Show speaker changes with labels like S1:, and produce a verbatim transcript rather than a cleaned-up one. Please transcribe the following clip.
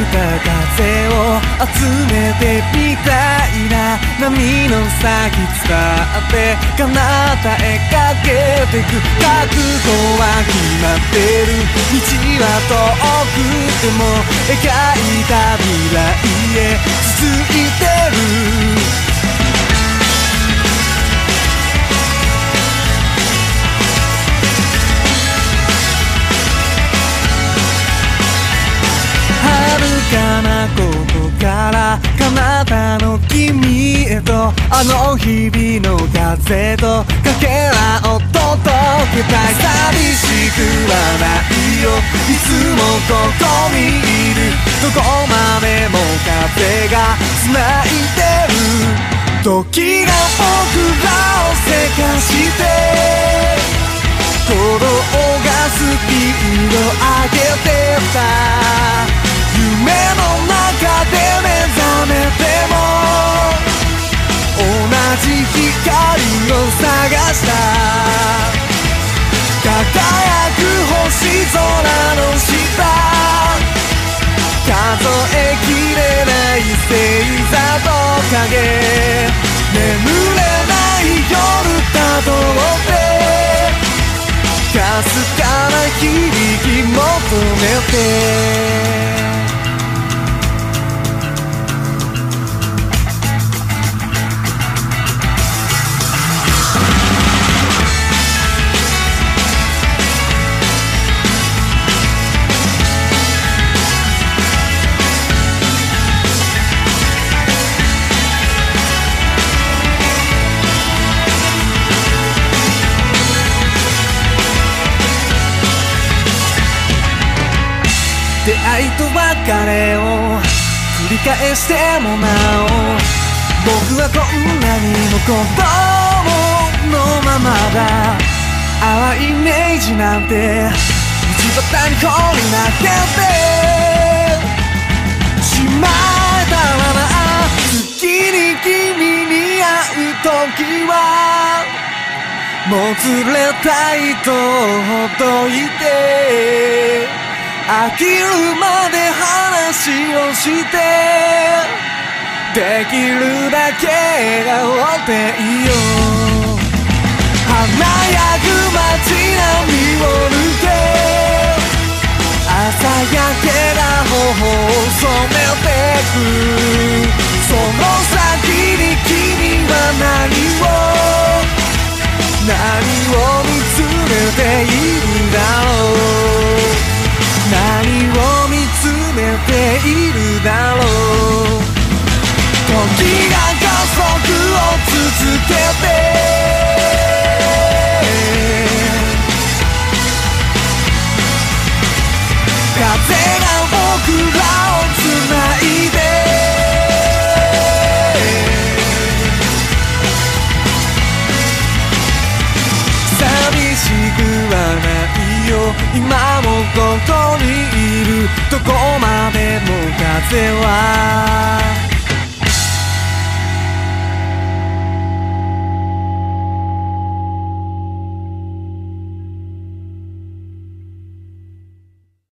S1: た風を集めてみたいな。波の先伝って彼方へかけてく。覚悟は決まってる。道は遠くても描いた未来へ続いてる。遥かなここから彼方の君へと、あの日々の風とかけらを届けたい。寂しくはないよ、いつもここにいる。どこまでも風が繋いでる。時が僕らをせかして鼓動がスピード上げてた。夢の中で目覚めても同じ光を探した。輝く星空の下、数えきれない星座と影、眠れない夜たどってかすかな響き求めて。出会いと別れを繰り返してもなお、僕はこんなにも子供のままだ。淡いイメージなんて道端に放り投げてしまえたらな。月に君に会う時はもつれたいとほどいて、飽きるまで話をしてできるだけ笑っていよう。華やぐ街並みを抜け朝焼けが頬を染めてく。その先に君は何を何を見つめているだろう。何を見つめているだろう。時が加速を続けて風が僕らをつないで寂しくはないよ、今もここにいる。どこまでも風は